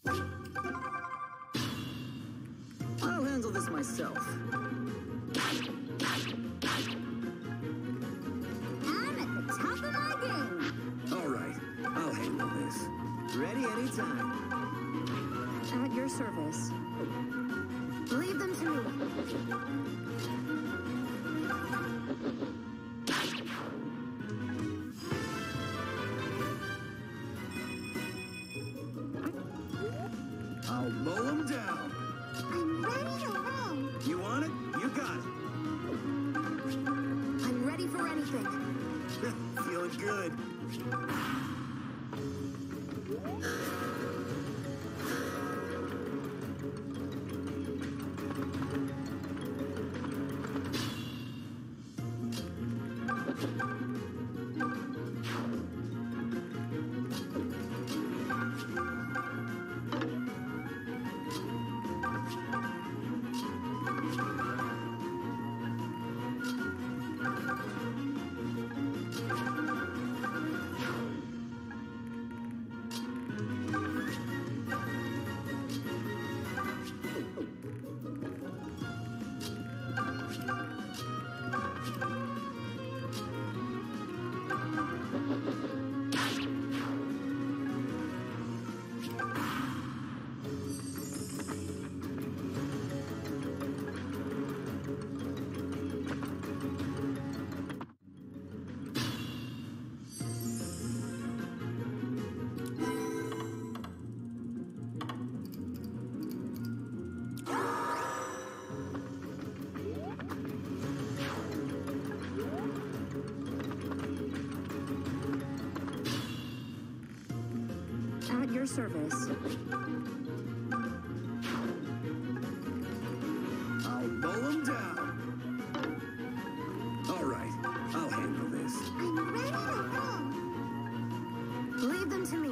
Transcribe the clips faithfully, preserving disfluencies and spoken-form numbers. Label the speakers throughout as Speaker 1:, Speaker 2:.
Speaker 1: I'll handle this myself.
Speaker 2: I'm at the top of my game.
Speaker 1: All right, I'll handle this. Ready anytime.
Speaker 2: At your service. Leave them to me.
Speaker 1: I'll mow them down.
Speaker 2: I'm ready to roam.
Speaker 1: You want it? You got it.
Speaker 2: I'm ready for anything.
Speaker 1: Feeling good.
Speaker 2: At your service.
Speaker 1: I'll mow them down. All right, I'll handle this.
Speaker 2: I'm ready to roam. Leave them to me.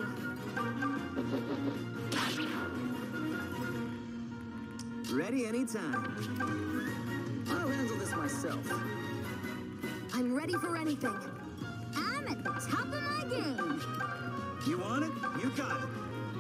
Speaker 1: Ready anytime. I'll handle this myself.
Speaker 2: I'm ready for anything. I'm at the top of my game.
Speaker 1: You want it? You got it.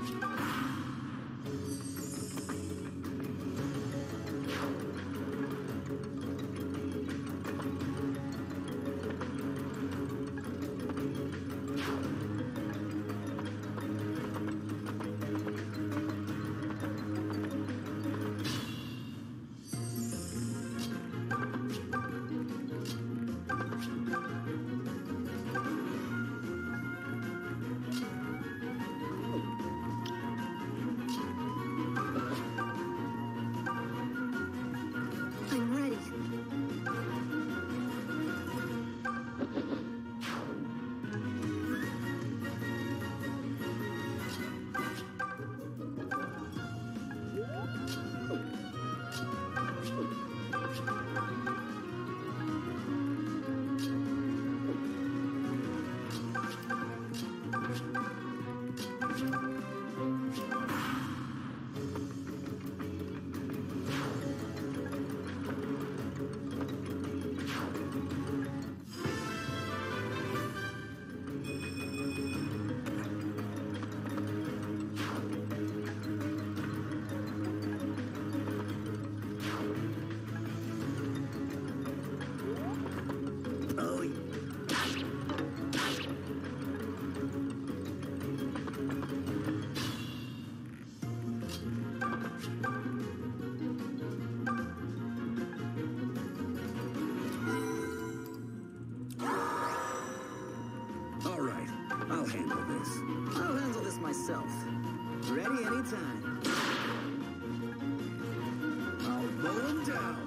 Speaker 2: I'm ready.
Speaker 1: Oh, yeah. All right, I'll handle this. I'll handle this myself. Ready anytime. I'll mow them down.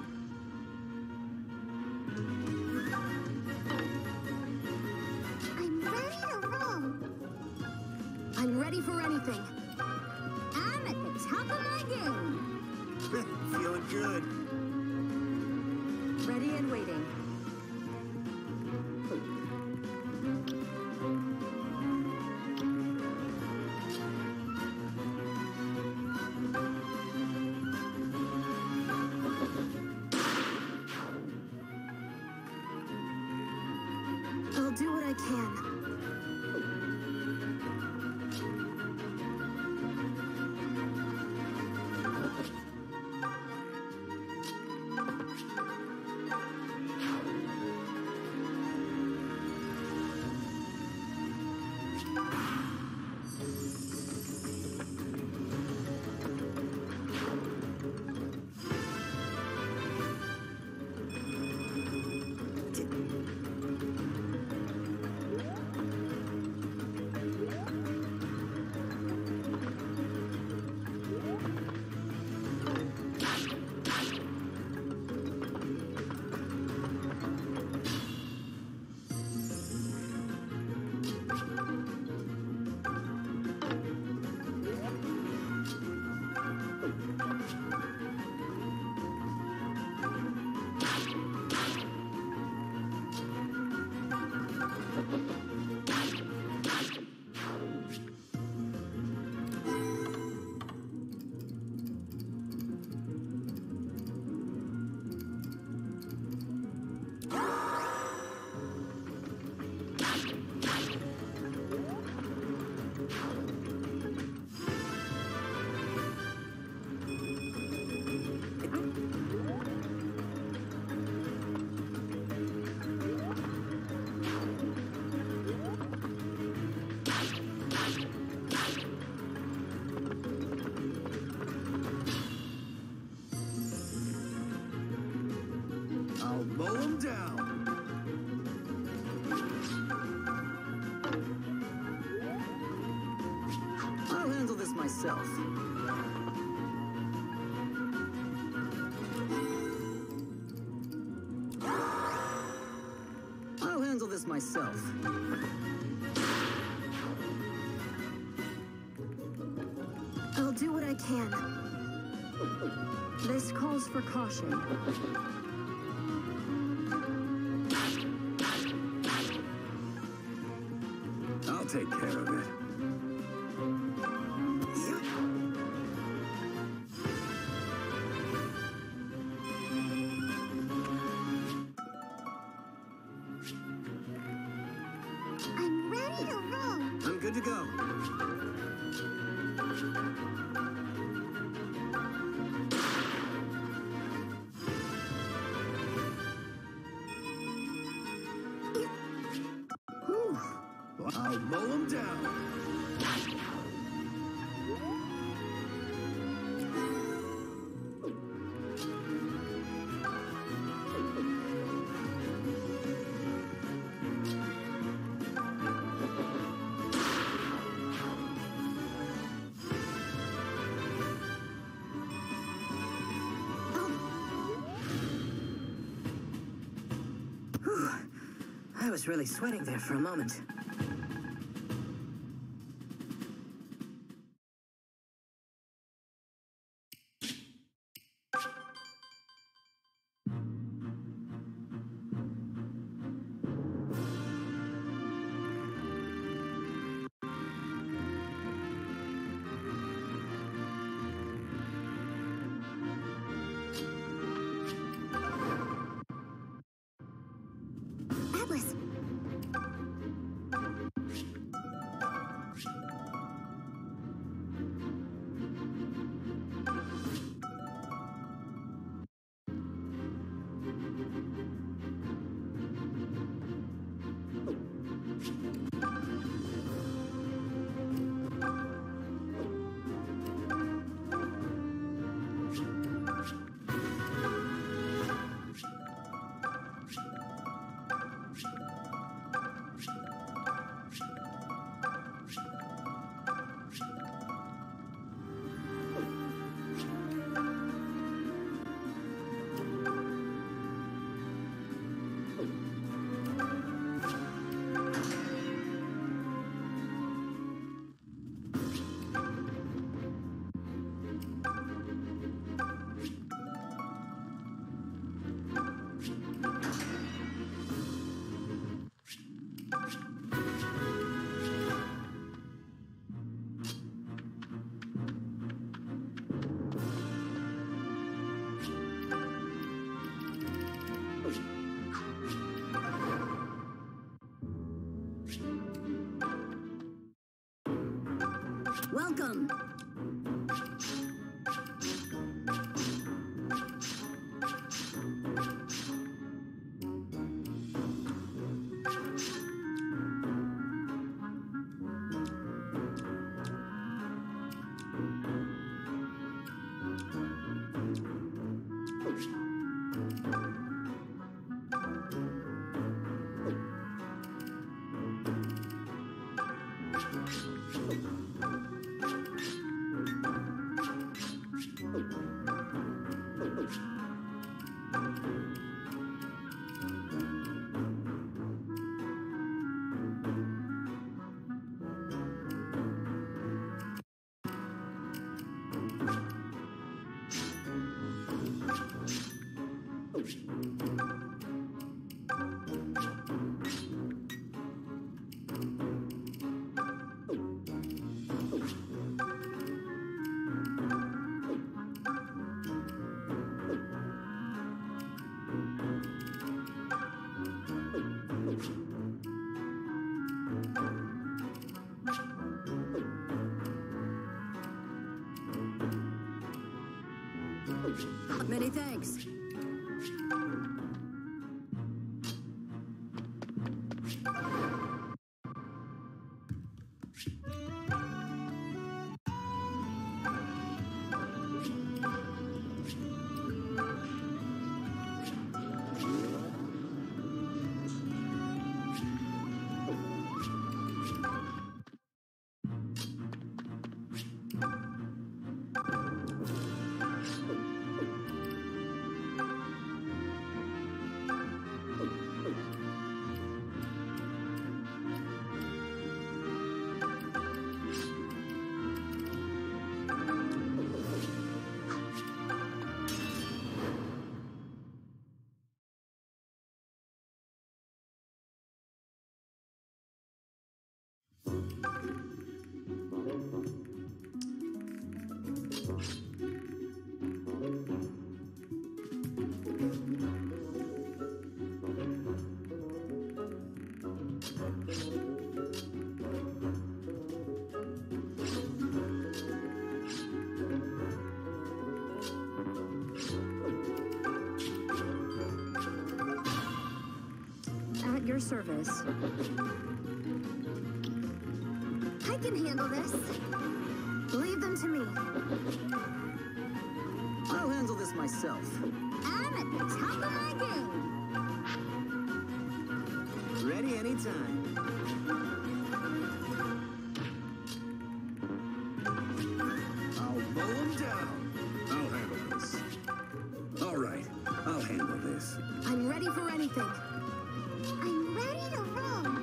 Speaker 2: I'm ready to roam. I'm ready for anything. I'm at the top of my game.
Speaker 1: Feeling good.
Speaker 2: Ready and waiting. I'll do what I can.
Speaker 1: myself. I'll handle this myself.
Speaker 2: I'll do what I can. This calls for caution.
Speaker 1: I'll take care of it.
Speaker 2: I'm ready to roll.
Speaker 1: I'm good to go. Whew. I'll mow them down. I was really sweating there for a moment.
Speaker 2: Atlas. Welcome. Many thanks.
Speaker 3: your service.
Speaker 2: I can handle this. Leave them to me.
Speaker 1: I'll handle this myself.
Speaker 2: I'm at the top of my game.
Speaker 1: Ready anytime. I'll mow them down. I'll handle this. All right, I'll handle this.
Speaker 2: I'm ready for anything. I'm ready to roam.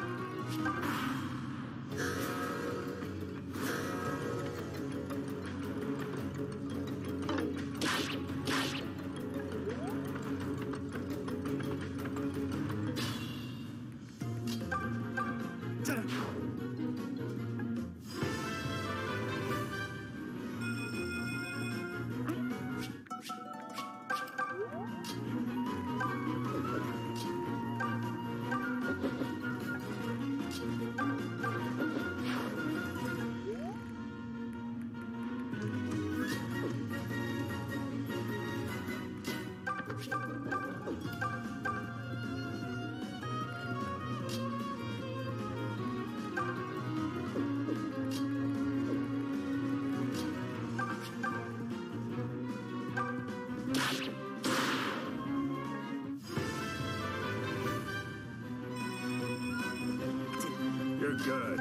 Speaker 1: You're good.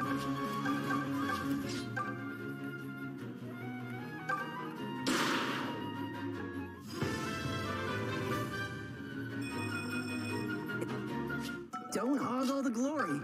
Speaker 1: Don't hog all the glory.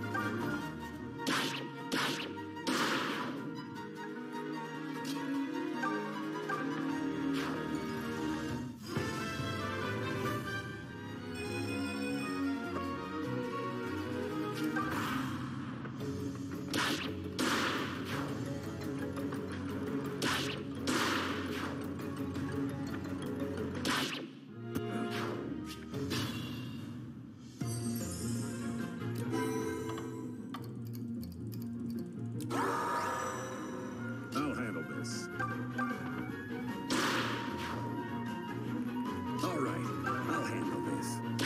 Speaker 1: I'll handle this. All right, I'll handle this.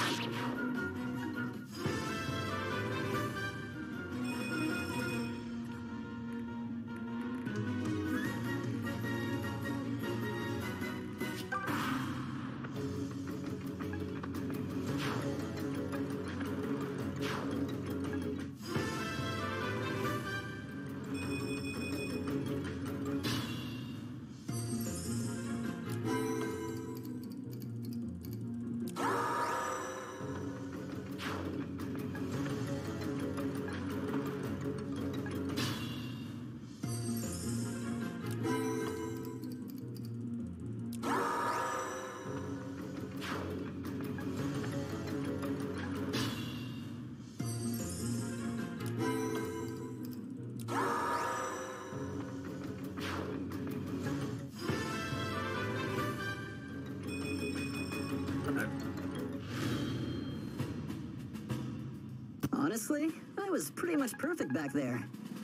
Speaker 1: Honestly, I was pretty much perfect back there.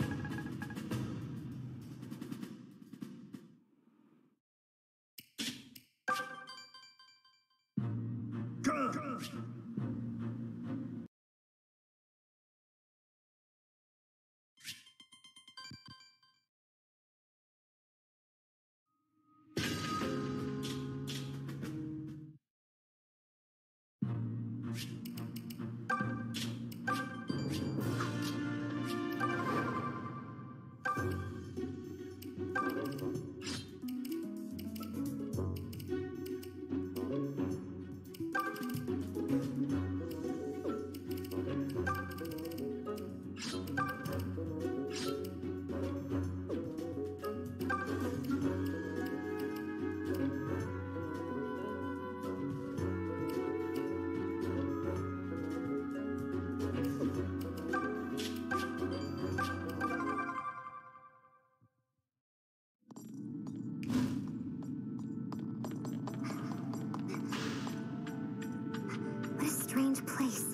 Speaker 2: What a strange place.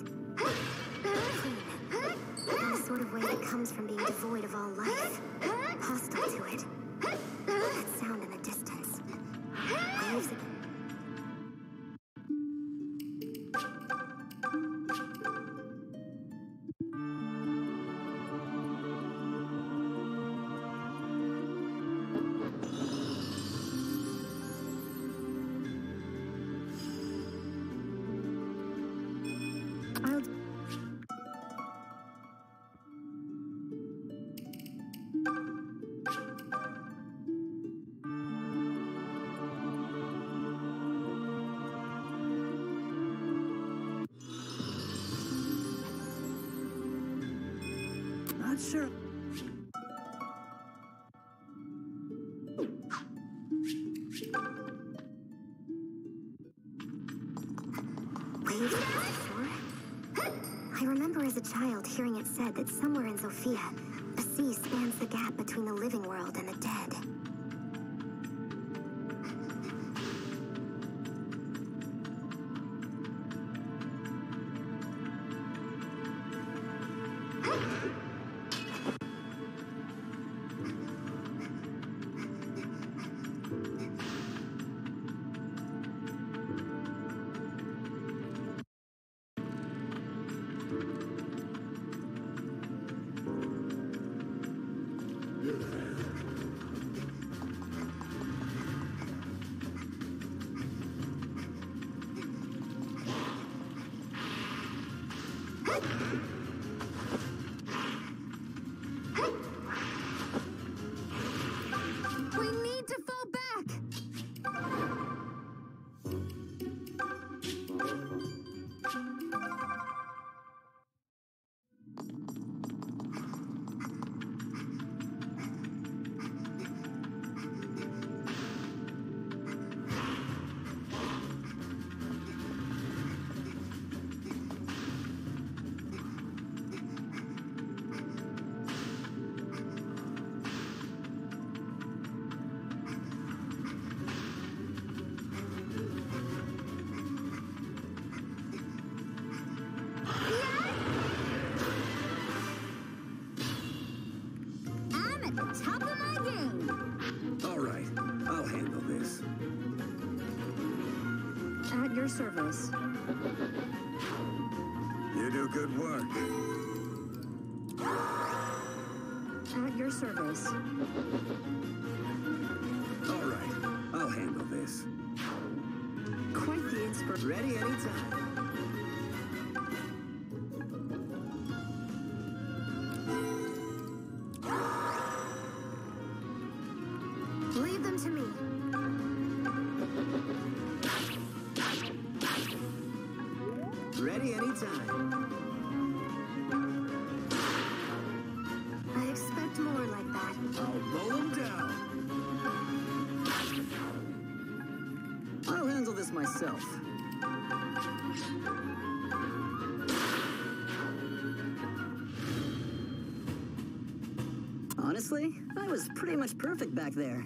Speaker 2: The sort of way that comes from being devoid of all life. Hostile to it. That sound in the distance. Waves of...
Speaker 3: not sure.
Speaker 2: Waves before? I remember as a child hearing it said that somewhere in Zofia, a sea spans the gap between the living world and the dead. We need to fall back! I'm at the top of my game!
Speaker 1: All right, I'll handle this.
Speaker 2: At your service.
Speaker 1: You do good work.
Speaker 2: At your service.
Speaker 1: All right, I'll handle this.
Speaker 3: Quite the inspir- Ready anytime.
Speaker 2: Leave them to me.
Speaker 3: Ready anytime.
Speaker 2: I expect more like that.
Speaker 1: I'll roll them down.
Speaker 3: I'll handle this myself. Honestly, I was pretty much perfect back there.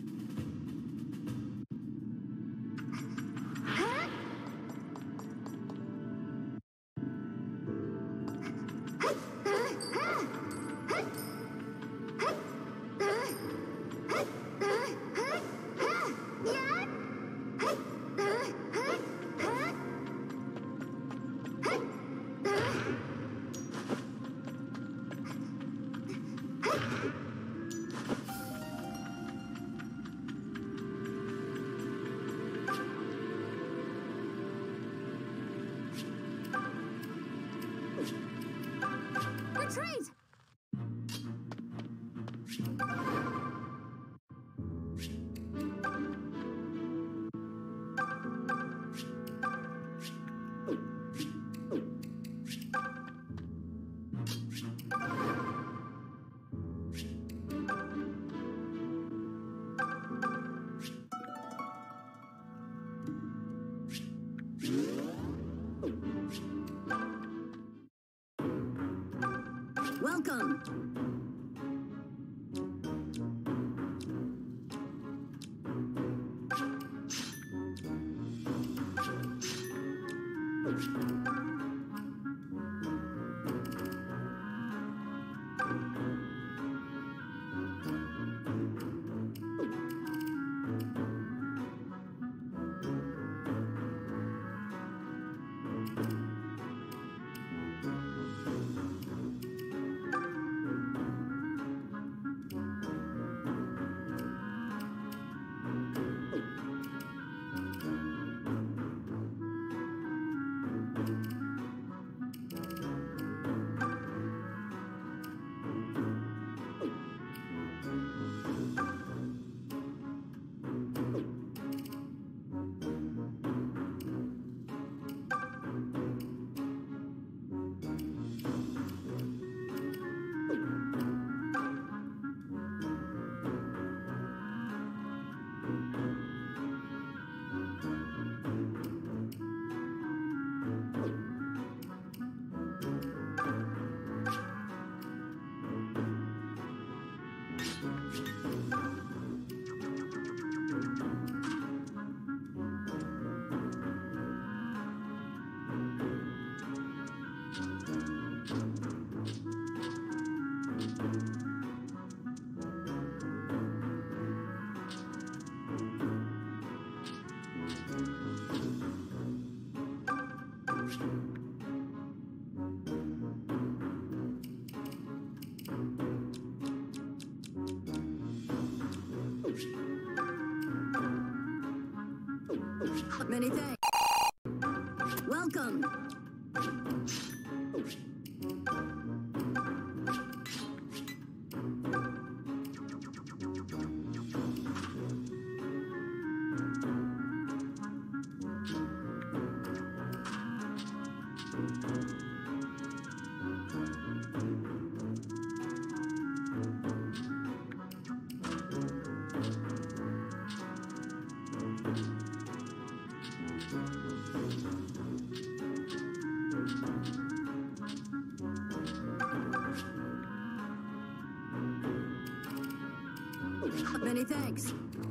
Speaker 2: Retreat!
Speaker 3: Welcome! Many thanks. Welcome. Many thanks.